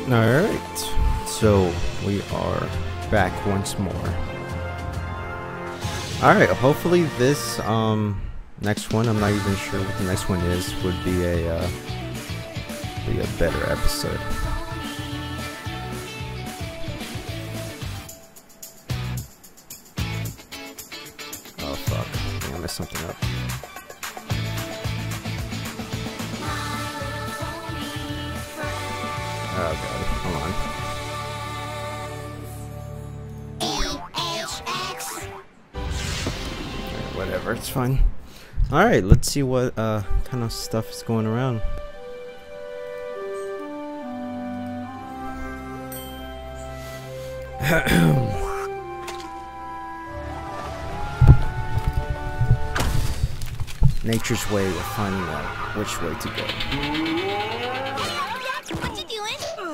Alright, so we are back once more. Alright, hopefully this next one, I'm not even sure what the next one is, would be a better episode. Oh fuck, I think I messed something up. Oh god, come on. Alright, whatever, it's fine. Alright, let's see what kind of stuff is going around. Nature's way of finding out which way to go. What you doing?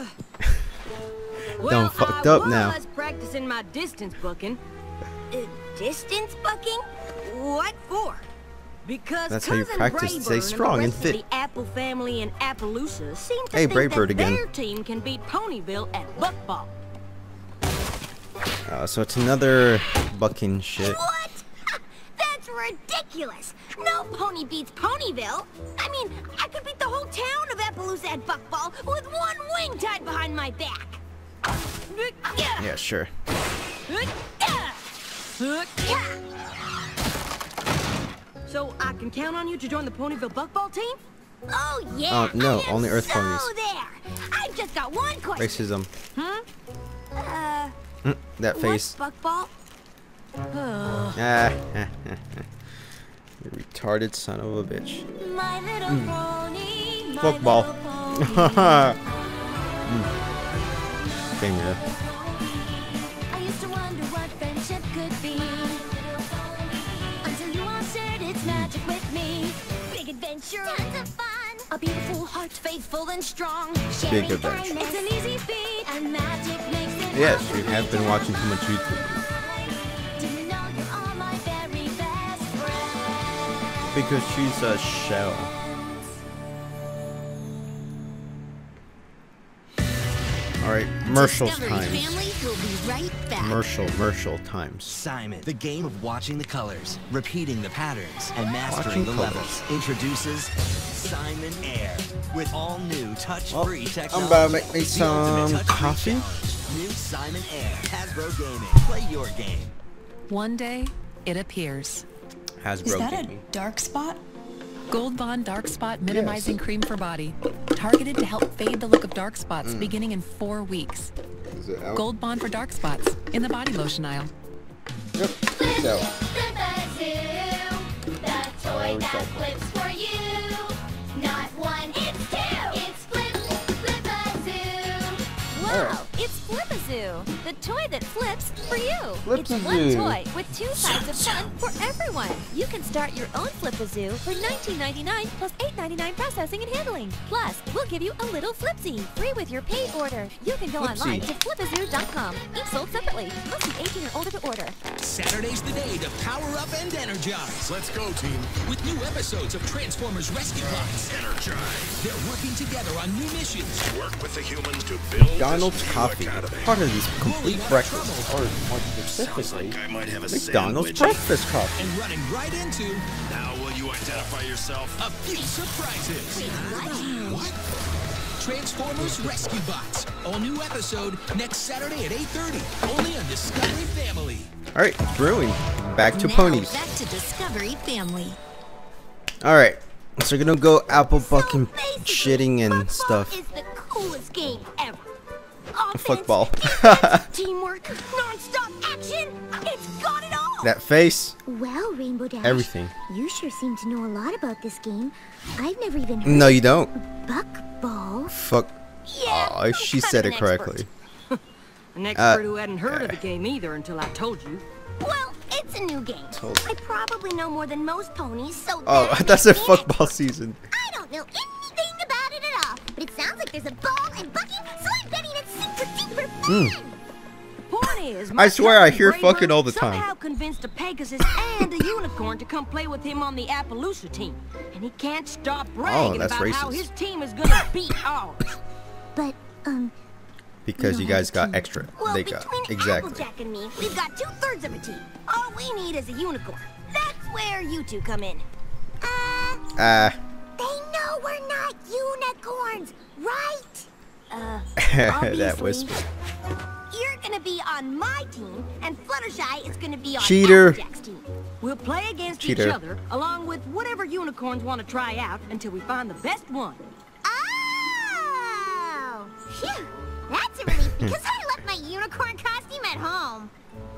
Done fucked up now. I was practicing my distance bucking. Distance bucking? What for? Because that's how you practice to stay strong and fit. The Apple family in Appaloosa seem to hey, think Bravebird that again. Their team can beat Ponyville at buckball. So it's another bucking shit. What? That's ridiculous. No pony beats Ponyville. I mean, I could beat the whole town of Appaloosa at buckball with one wing tied behind my back. Yeah, sure. So I can count on you to join the Ponyville buckball team? Oh yeah. No, I am only Earth so ponies. there. I've just got one question. Racism. That face. What's buckball? You retarded son of a bitch. My little pony. My Football. little pony. Came here. I used to wonder what friendship could be. Until you all shared its magic with me. Big adventure. Tons of fun. A beautiful heart, faithful and strong. Big adventure. It's an easy feat, and magic makes it Yes, all you have been watching too much YouTube. Do you know you are my very best friend? Because she's a shell. Alright, Mercial's Discovery times. Family will be right back. Mercial times. Simon, the game of watching the colors, repeating the patterns, and Watching mastering the colors. levels, introduces Simon Air with all new touch-free technology. I'm about to make me The some ultimate touch-free coffee. challenge. New Simon Air, Hasbro Gaming. Play your game. One day, it appears. Hasbro Is that a Gaming. dark spot? Gold Bond Dark Spot Minimizing Cream for Body. Targeted to help fade the look of dark spots beginning in 4 weeks. Is it out? Gold Bond for dark spots in the body lotion aisle. Yep, it's out. The toy that flips for you. Not one, it's two. It's Flip-a-Zoo. Wow, it's Flip-a-Zoo, the toy that flips for you. It's one Flip-a-Zoo. toy with 2 sides of fun for everyone. You can start your own Flip-a-Zoo for $19.99 plus $8.99 processing and handling. Plus, we'll give you a little Flipsy free with your paid order. You can go online to flipazoo.com. Each sold separately. Must be 18 or older to order. Saturday's the day to power up and energize. Let's go, team. With new episodes of Transformers Rescue Bots. Energize. They're working together on new missions. Work with the humans to build McDonald's this new coffee. academy. Part of these complete Rolling breakfast. out Or more Sounds specifically, like I might have a McDonald's sandwich. breakfast coffee. And running right into Now will you identify yourself? a few surprises. What? Transformers Rescue Bots. All new episode next Saturday at 8:30. Only on Discovery Family. Alright, it's brewing. Back to Now, ponies. back to Discovery Family. Alright, so we're gonna go apple bucking, basically, shitting, and buckball stuff. is the coolest game ever. Offense, Football. defense, teamwork, non-stop action. It's got it all. That face, Well, Rainbow Dash, everything. you sure seem to know a lot about this game. I've never even heard No, you don't. buckball. Fuck. Yeah, Aw, she kind said of it an correctly. An expert who hadn't heard of the game either until I told you. Well, it's a new game. Totally. I probably know more than most ponies, so Oh, that that's a makes me an football season. I don't know anything about it at all, but it sounds like there's a ball and bucking, so I'm betting it's super duper fun. Point is, I swear I hear Brayburn fucking all the time. Somehow convinced a Pegasus and a unicorn to come play with him on the Appaloosa team, and he can't stop bragging that's about how racist. his team is gonna beat ours. But, Because you guys got extra. Well, They got between exactly. Applejack and me, we've got 2/3 of a team. All we need is a unicorn. That's where you two come in. Ah. They know we're not unicorns, right? That whisper. You're gonna be on my team, and Fluttershy is gonna be on Cheater. Applejack's team. We'll play against Cheater. each other, along with whatever unicorns want to try out, until we find the best one. Oh! Phew! That's a relief because I left my unicorn costume at home.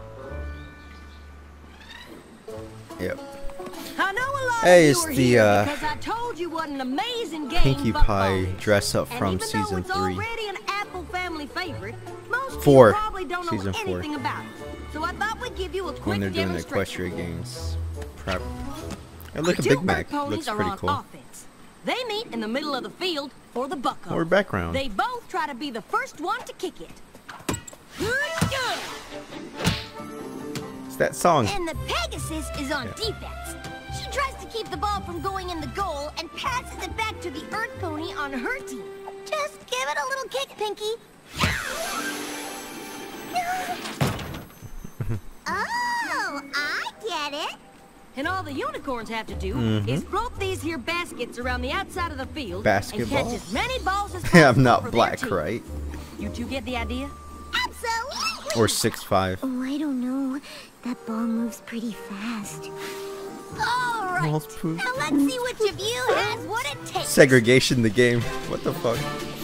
Yep. I know a lot Hey, of it's you are the, here because I told you what an amazing game Pinkie football Pie is. dress up And from even though season it's 3. already an Apple family favorite, most 4. people probably don't know Season 4. anything about it. So I thought we'd give you a quick When they're doing the demonstration. Equestria games. Prep. Hey, look, a The Big two Mac. bird ponies Looks are pretty on cool. offense. They meet in the middle of the field for the buck-up. More background. They both try to be the first one to kick it. It's that song. And the Pegasus is on Yeah. defense. She tries to keep the ball from going in the goal and passes it back to the Earth Pony on her team. Just give it a little kick, Pinkie. Oh, I get it. And all the unicorns have to do is float these here baskets around the outside of the field and Basketball? catch as many balls as possible I'm for not their black, team. right? You two get the idea? Absolutely. Or 6'5". Oh, I don't know. That ball moves pretty fast. All right. Balls poop. Now let's see which of you has what it takes. Segregation the game. What the fuck?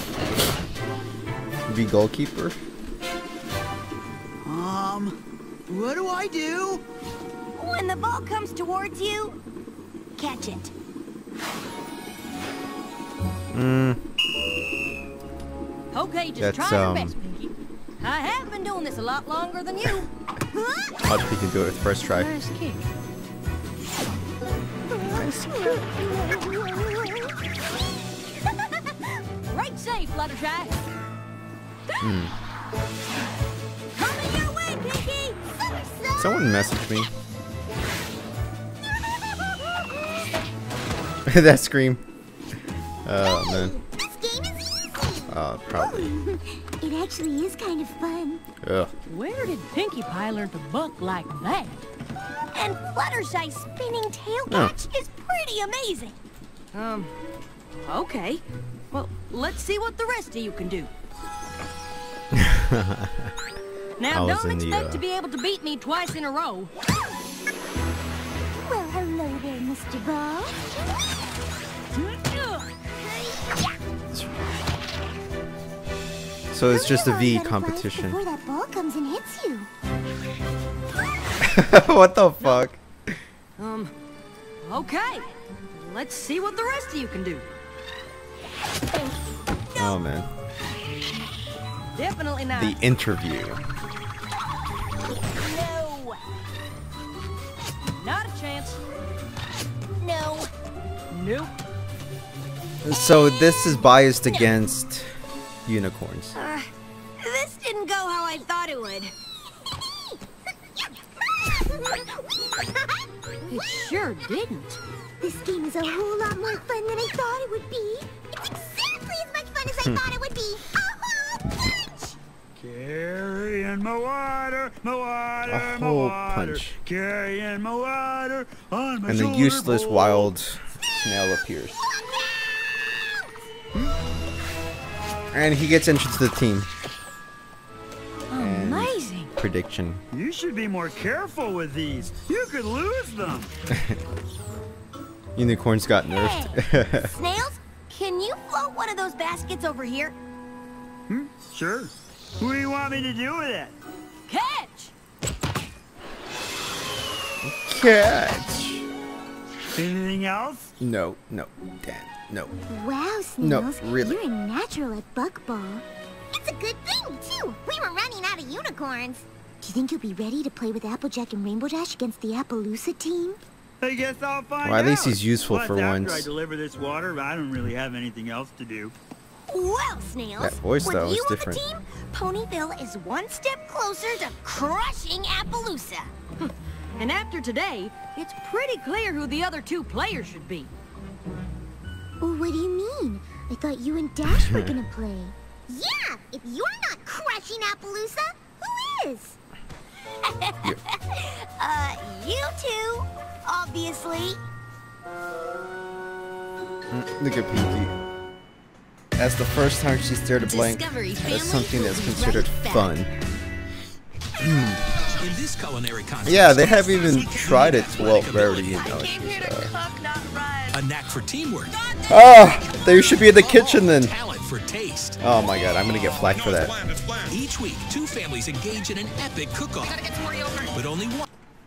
Be goalkeeper? What do I do? When the ball comes towards you, catch it. Okay, just That's, try your best, Pinkie. I have been doing this a lot longer than you. Watch if he can do it with first try. Nice kick. Right safe, Fluttershy. Coming your way, Pinkie! Someone messaged me. That scream. Oh man. This game is easy. Probably. It actually is kind of fun. Ugh. Where did Pinkie Pie learn to buck like that? And Fluttershy's spinning tail Oh. catch is pretty amazing. Okay. Well, let's see what the rest of you can do. Now, I was don't in the, expect to be able to beat me twice in a row. Well, hello there, Mr. Ball. So it's just a You'll V learn how to fight competition. Before that ball comes and hits you. What the fuck? Okay. Let's see what the rest of you can do. Oh man. Definitely not. The interview. No. Not a chance. No. Nope. So this is biased against unicorns. This didn't go how I thought it would. It sure didn't. This game is a whole lot more fun than I thought it would be. It's exactly as much fun as I thought it would be. A whole bunch! Carrying my water, my water, A my whole water. punch. Carrying my water on my And the shoulder useless bowl. wild snail appears. And he gets entered to the team. And Amazing. prediction. You should be more careful with these. You could lose them. Unicorns got nerfed. Snails, can you float one of those baskets over here? Sure. What do you want me to do with it? Catch! Catch. Anything else? No, no, Dan, no. Wow, Snails. really. You're a natural at buckball. It's a good thing, too. We were running out of unicorns. Do you think you'll be ready to play with Applejack and Rainbow Dash against the Appaloosa team? I guess I'll find out. Well, at least he's useful Plus, for after once. I deliver this water, I don't really have anything else to do. Well, Snails, That voice, with though, is you on different. the team, Ponyville is one step closer to crushing Appaloosa. And after today, it's pretty clear who the other two players should be. Oh, what do you mean? I thought you and Dash were gonna play. Yeah, if you're not crushing Appaloosa. Who is? You two, obviously. Look at Pinky. That's the first time she stared a blank. That's something that's considered fun. In this culinary contest, Yeah, they haven't even tried it. Well, Rarity, you know. a knack for teamwork, They should be in the kitchen then. talent for taste. Oh my god, I'm gonna get flack for that. Each week, two families engage in an epic cook-off, but only one.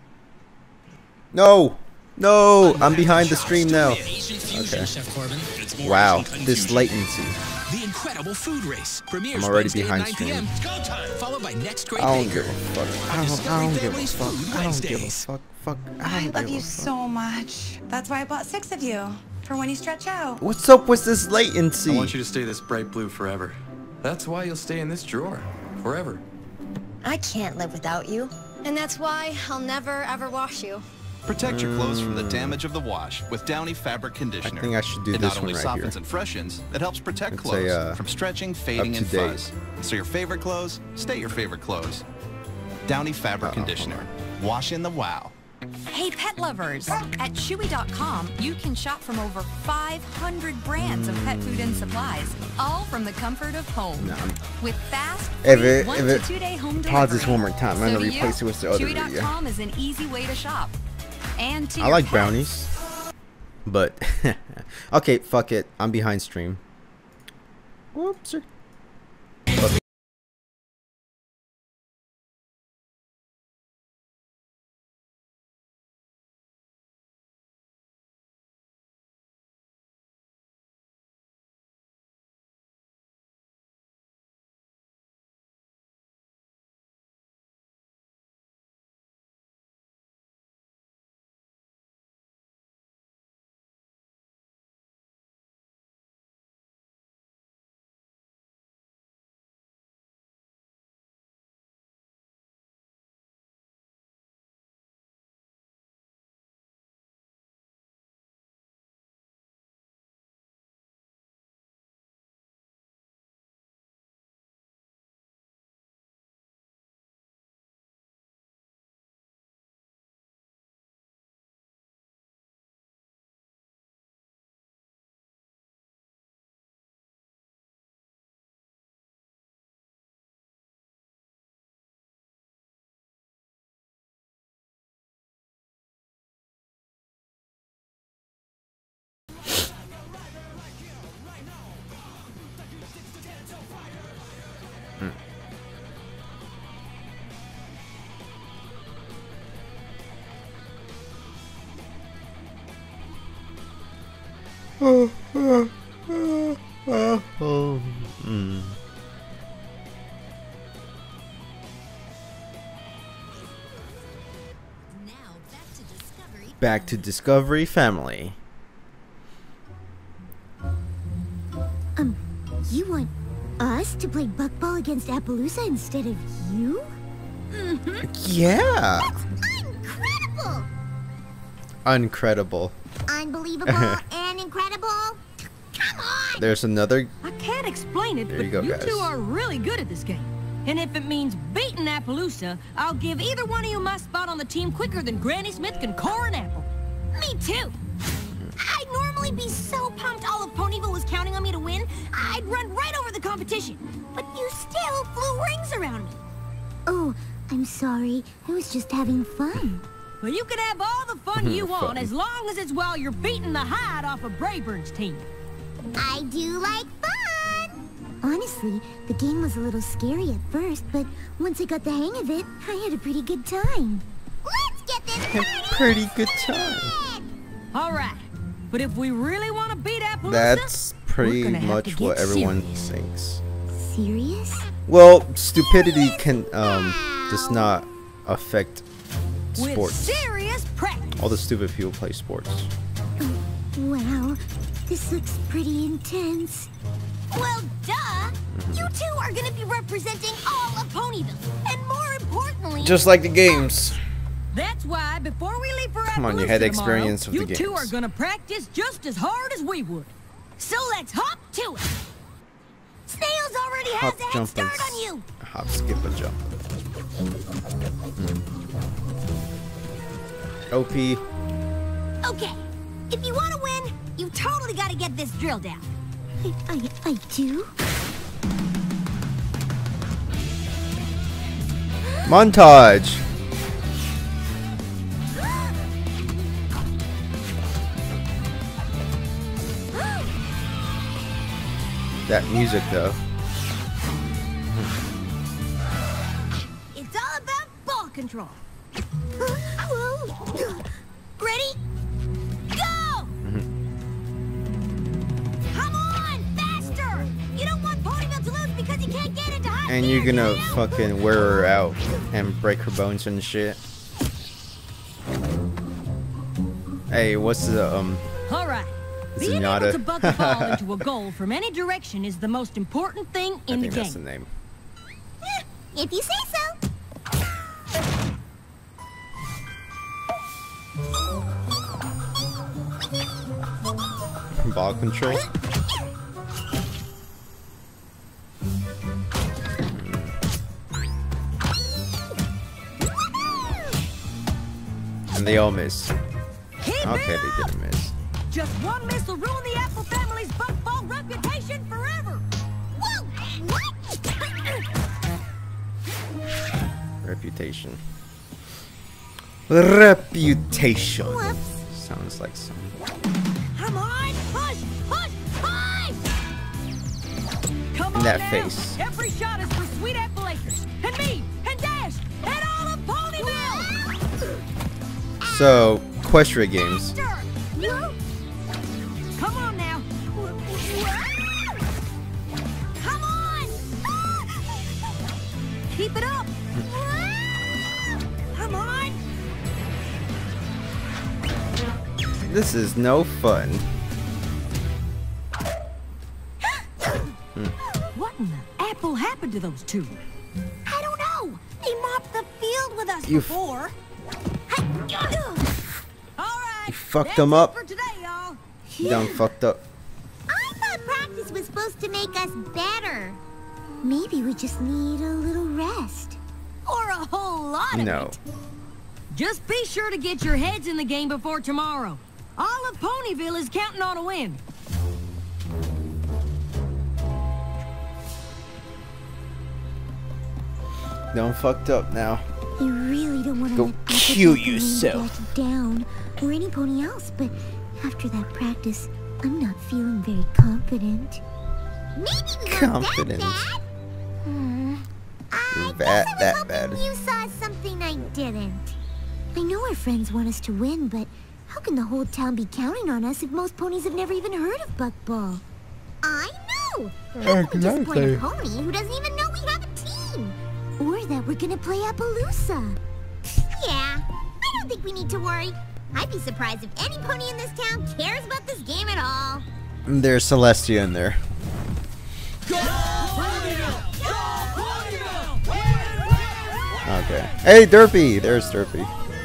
No! No! I'm behind the stream now. Okay. Wow, this latency. The Incredible Food Race premieres I'm already Wednesday behind at 9 stream. p.m. Followed by Next Great I don't Baker. give a fuck. I don't give a fuck. I don't give a fuck. Fuck. I love you so much. That's why I bought 6 of you. For when you stretch out. What's up with this latency? I want you to stay this bright blue forever. That's why you'll stay in this drawer. Forever. I can't live without you. And that's why I'll never ever wash you. Protect your clothes from the damage of the wash with Downy Fabric Conditioner. I think I should do it this not only one right softens here. and freshens, it helps protect It's clothes a, from stretching, fading, and up-to-date. fuzz. So your favorite clothes stay your favorite clothes. Downy Fabric Conditioner. Wash in the wow. Hey pet lovers! At Chewy.com, you can shop from over 500 brands of pet food and supplies, all from the comfort of home. With fast, free 1 to 2 day home delivery. Pause this one more time. I'm So gonna to replace it with the other video. Chewy.com is an easy way to shop. And to I your like pets. brownies. But, okay, fuck it. I'm behind stream. Whoops. Okay. Back to Discovery Family. You want us to play buckball against Appaloosa instead of you? Yeah. Incredible! Uncredible. Unbelievable and incredible. Come on! There's another. I can't explain it, There but you go, you guys. two are really good at this game. And if it means beating Appaloosa, I'll give either one of you my spot on the team quicker than Granny Smith can core an apple. Me too. I'd normally be so pumped all of Ponyville was counting on me to win, I'd run right over the competition. But you still flew rings around me. Oh, I'm sorry. I was just having fun. Well, you can have all the fun you want as long as it's while you're beating the hide off of Brayburn's team. I do like fun! Honestly, the game was a little scary at first, but once I got the hang of it, I had a pretty good time. Let's get this Pretty good time. All right, but if we really want to beat Appaloosa, That's pretty gonna have to much get what everyone serious. thinks. Serious? Well, stupidity can does not affect with sports. serious practice. All the stupid people play sports. Wow, this looks pretty intense. Well, duh! You two are gonna be representing all of Ponyville. And more importantly... Just like the games. That's why before we leave for Come on, Appaloosa you had tomorrow, experience of the you two games. are gonna practice just as hard as we would. So let's hop to it. Snails already Hop, jump, and hop, skip, and jump. OP. Okay, if you want to win, you totally got to get this drill down. I do? Montage. That music, though. It's all about ball control. Ready? Go! Come on, faster! You don't want Ponyville to lose because you can't get into high And you're gonna fucking wear her out and break her bones and shit. Hey, what's the All right. Being able to buck the ball into a goal from any direction is the most important thing in the game. That's the name. If you say so. Ball control. And they all miss. Okay, they didn't miss. Just one miss will ruin the Apple family's buckball reputation forever. Whoa! What? Reputation. Reputation. Whoops. Sounds like some. Come on, push, push, push! Come In on that now. face. Every shot is for Sweet Apple Acres, and me, and Dash, and all of Ponyville. So, Equestria games. Come on now. Come on! Keep it up. Come on! This is no fun. What in the apple happened to those two? I don't know. They mopped the field with us You before. You fucked them up. For today, y'all. You done fucked up. I thought practice was supposed to make us better. Maybe we just need a little rest. Or a whole lot of No. it. Just be sure to get your heads in the game before tomorrow. All of Ponyville is counting on a win. Done fucked up now. You really don't want to Go let Apple kill Jump and yourself. Dash down, or any pony else, but after that practice, I'm not feeling very confident. Maybe we Confident. That bad. You saw something I didn't. I know our friends want us to win, but how can the whole town be counting on us if most ponies have never even heard of Buckball? I know! How can we just point a pony who doesn't even know we have a team? Or that we're gonna play Appaloosa. Yeah, I don't think we need to worry. I'd be surprised if any pony in this town cares about this game at all. There's Celestia in there. Okay. Hey, Derpy! There's Derpy.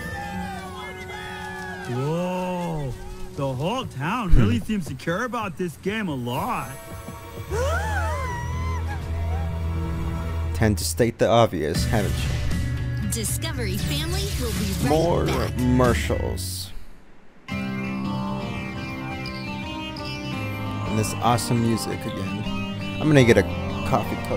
Whoa. The whole town really seems to care about this game a lot. Tend to state the obvious, haven't you? Discovery family will be right More back. commercials. And this awesome music again. I'm gonna get a coffee cup.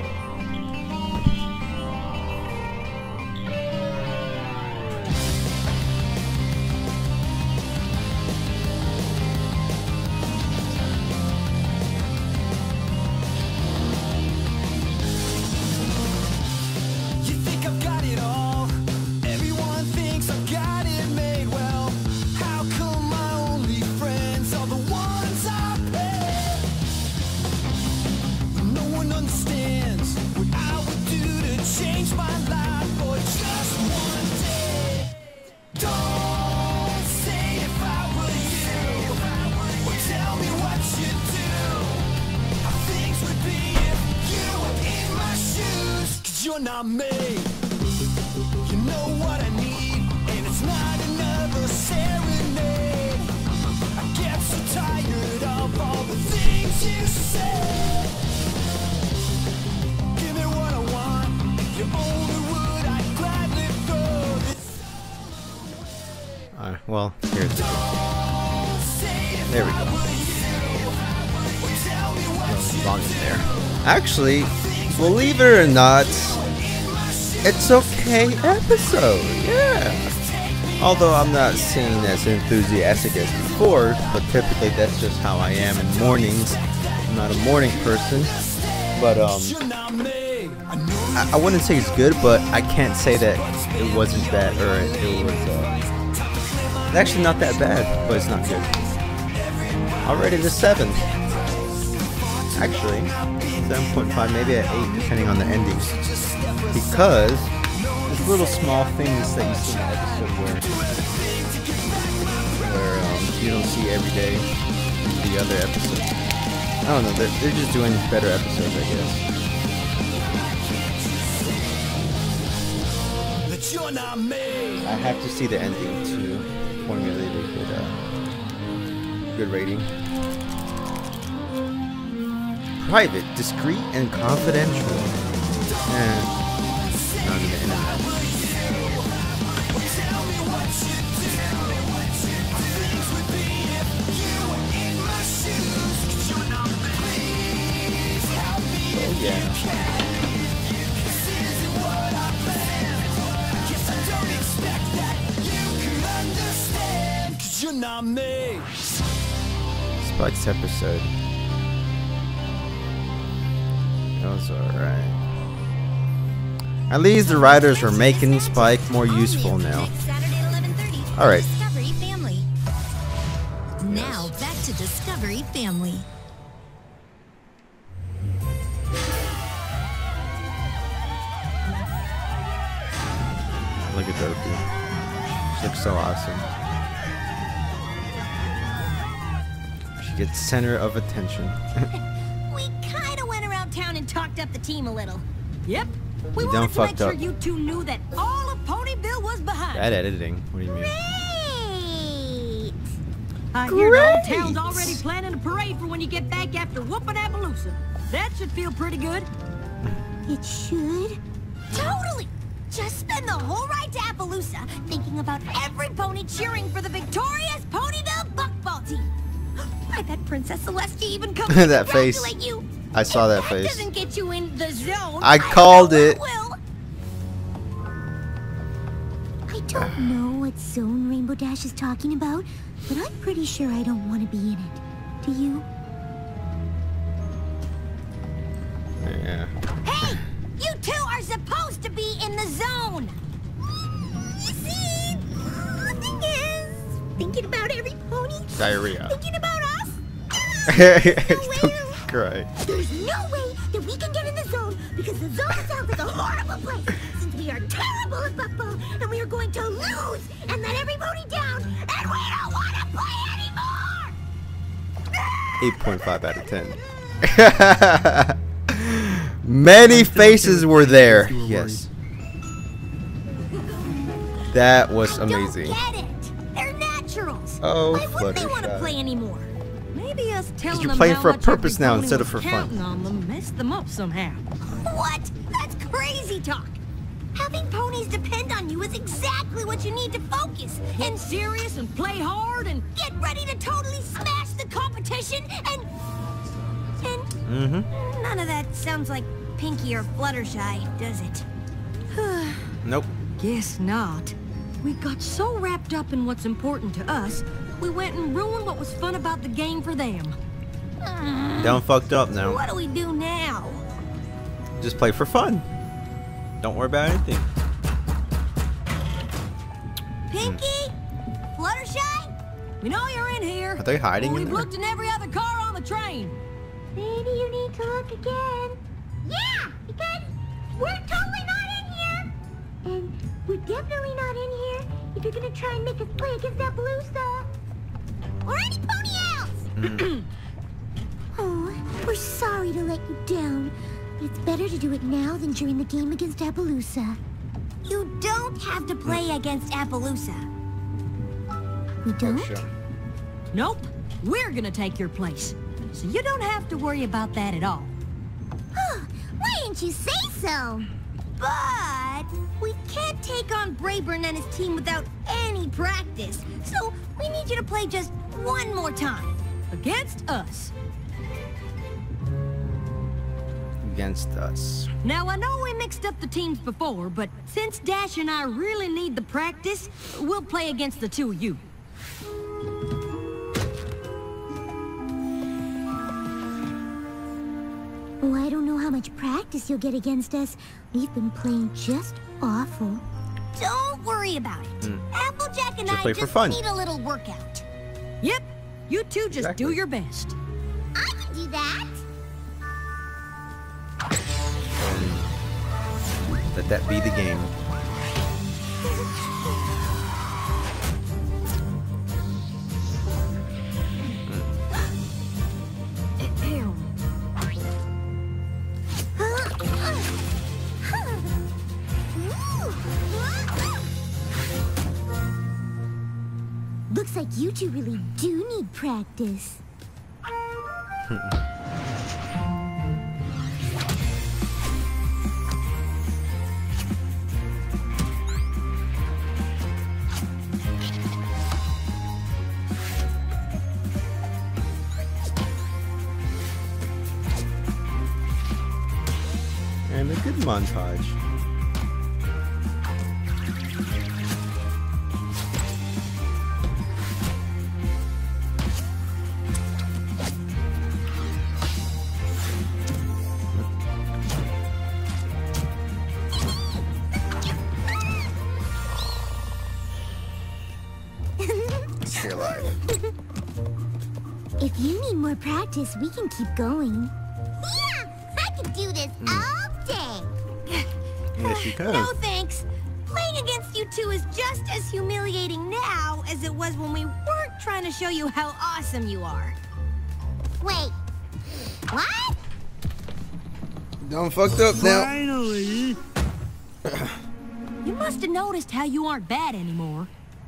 You think I've got it all? Everyone thinks I've got it made well. How come my only friends are the ones I pay? No one understands what I would do to change my life for just one day. Don't say if I were you, or tell me what you'd do. How things would be if you were in my shoes. 'Cause you're not me. You know what I need, and it's not another serenade. I get so tired of all the things you say. Well, here's the there we go. Volume there. Actually, believe it or not, it's okay episode. Yeah. Although I'm not seeing as enthusiastic as before, but typically that's just how I am in mornings. I'm not a morning person, but I wouldn't say it's good, but I can't say that it wasn't bad, or it was actually not that bad, but it's not good. Already the 7. Actually, 7.5, maybe at 8, depending on the ending. Because there's little small things that you see in the episode where you don't see every day in the other episodes. I don't know, they're just doing better episodes, I guess. I have to see the ending to formulate a good rating. Private, discreet, and confidential. And not on the internet. Oh yeah. Spike's episode. That was alright. At least the writers are making Spike more useful now. Alright. Now back to Discovery Family. Look at Dorothy. She looks so awesome. She gets center of attention. We kind of went around town and talked up the team a little. Yep. We You wanted to done make fucked sure up. you two knew that all of Ponyville was behind. Bad editing. What do you mean? I hear the whole town's already planning a parade for when you get back after whooping Appaloosa. That should feel pretty good. It should. Totally! Just spend the whole ride to Appaloosa thinking about every pony cheering for the victorious Ponyville Buckball team. I bet Princess Celestia even comes to That face. congratulate you. I saw that That face. doesn't get you in the zone. I called it. I don't know what zone Rainbow Dash is talking about, but I'm pretty sure I don't want to be in it. Do you? Yeah. Hey! You two are supposed to be in the zone! You see, the thing is, thinking about every pony, Diarrhea. thinking about us, Don't cry. There's no way that we can get in the zone because the zone sounds like a horrible place. Since we are terrible at Buckball and we are going to lose and let every pony down, and we don't want to play anymore. 8.5 out of 10. Many faces were there. Yes. That was amazing. Get it? They're naturals. Oh, Why wouldn't they want to Fluttershy. play anymore? Maybe us telling you're them playing how for a much every purpose now pony instead of was for fun. counting on them messed them up somehow. What? That's crazy talk. Having ponies depend on you is exactly what you need to focus Get serious and play hard and get ready to totally smash the competition and none of that sounds like Pinky or Fluttershy, does it? Nope. Guess not. We got so wrapped up in what's important to us, we went and ruined what was fun about the game for them. Down fucked up now. What do we do now? Just play for fun. Don't worry about anything. Pinky? Fluttershy? We know you're in here. Are they hiding in We've there? looked in every other car on the train. Maybe you need to look again. Yeah, because we're totally not in here. And we're definitely not in here if you're gonna try and make us play against Appaloosa. Or any pony else! Oh, we're sorry to let you down, but it's better to do it now than during the game against Appaloosa. You don't have to play against Appaloosa. We don't? Nope. We're gonna take your place. So you don't have to worry about that at all. Why didn't you say so? But we can't take on Brayburn and his team without any practice. So we need you to play just one more time. Against us. Against us. Now, I know we mixed up the teams before, but since Dash and I really need the practice, we'll play against the two of you. Oh, I don't know how much practice you'll get against us. We've been playing just awful. Don't worry about it. Applejack and I play for just fun. need a little workout. Yep, you two just do your best. I can do that. Let that be the game. Looks like you two really do need practice. And a good montage. Stay alive. If you need more practice, we can keep going. Yeah, I could do this all day. Yes, you can. No thanks. Playing against you two is just as humiliating now as it was when we weren't trying to show you how awesome you are. Wait, what? Done fucked up now. Finally. You must have noticed how you aren't bad anymore.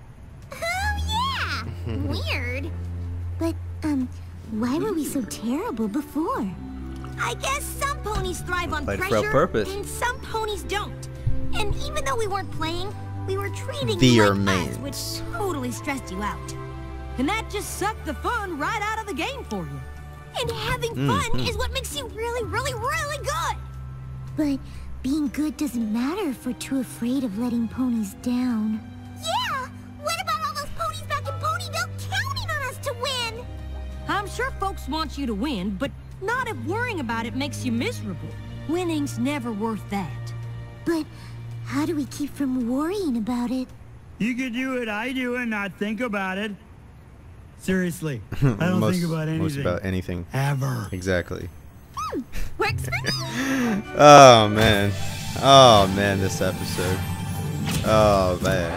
Oh yeah, weird. But, why were we so terrible before? I guess some ponies thrive on Played for a pressure, purpose. and some ponies don't. And even though we weren't playing, we were treating Dear you like mates. us, which totally stressed you out. And that just sucked the fun right out of the game for you. And having fun is what makes you really, really, really good. But being good doesn't matter if we're too afraid of letting ponies down. Yeah! What about all those ponies back in Ponyville counting on us to win? I'm sure folks want you to win, but not if worrying about it makes you miserable. Winning's never worth that. But how do we keep from worrying about it? You could do what I do and not think about it. Seriously, I don't think about anything. Most about anything. Ever. Exactly. Works for me. Oh man. Oh man, this episode. Oh man.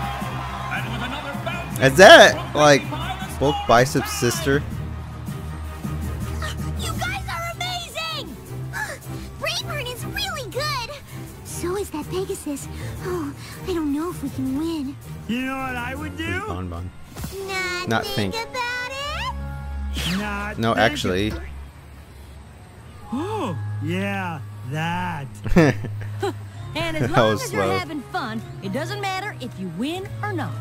Is that like Bulk Bicep's sister? You guys are amazing! Brayburn is really good. So is that Pegasus. Oh, I don't know if we can win. You know what I would do? Bonbon. Not think. about it. Not No, think actually. Oh, yeah, that. And as That long was as you're slow. having fun, it doesn't matter if you win or not.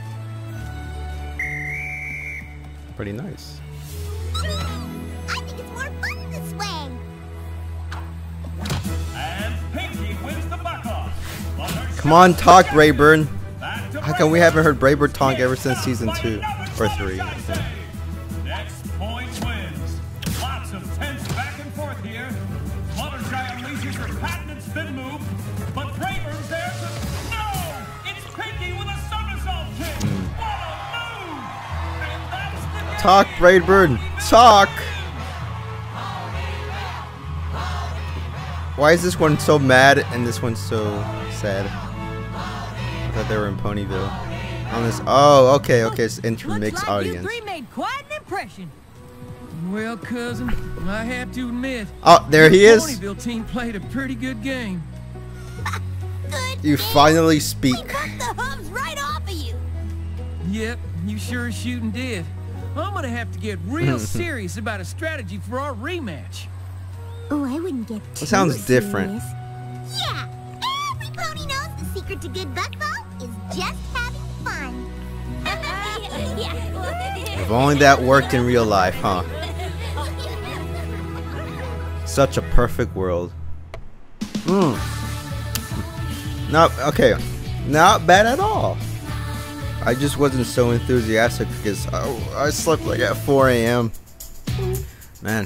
Pretty nice. I think it's more fun this way. And Pinky wins the buck-off. Come on, talk, Brayburn. How come we haven't heard Brayburn talk ever since season 2 or 3? I think. Next point wins. Lots of tense back and forth here. Fluttershy unleashes her patented spin move, but Brayburn's there to... No! It's Pinky with a somersault kick! What a move! And that's the game! Talk, Brayburn. Talk. Why is this one so mad and this one so sad? I thought they were in Ponyville. On this, oh, okay, it's intermixed Looks like audience. you three made quite an impression. Well, cousin, I have to admit. Oh, there he the is. Ponyville team played a pretty good game. You finally speak. We knocked the hubs right off of you. Yep, you sure as shooting did. I'm gonna have to get real serious about a strategy for our rematch. Oh, I wouldn't get too It sounds different. serious. Yeah, a good buckball is just having fun. If only that worked in real life, huh? Such a perfect world. Okay, not bad at all. I just wasn't so enthusiastic because I slept like at 4 a.m. Man.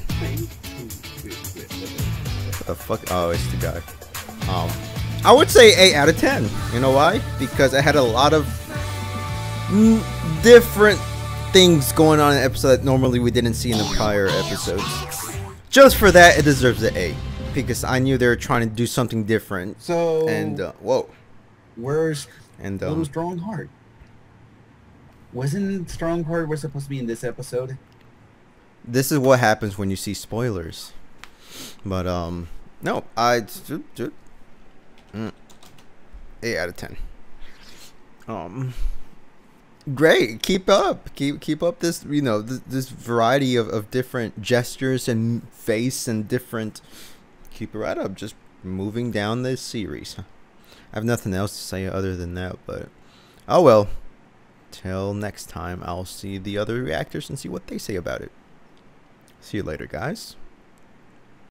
What the fuck? Oh, it's the guy. I would say 8 out of 10. You know why? Because I had a lot of different things going on in the episode that normally we didn't see in the prior episodes. Just for that, it deserves an A. Because I knew they were trying to do something different. So, and whoa, where's Little Strongheart? Wasn't Strongheart was supposed to be in this episode? This is what happens when you see spoilers. But no, 8 out of 10. Great, keep up this, you know, this variety of different gestures and face and different. Keep it right up, just moving down this series. I have nothing else to say other than that, but oh well. Till next time, I'll see the other reactors and see what they say about it. See you later, guys.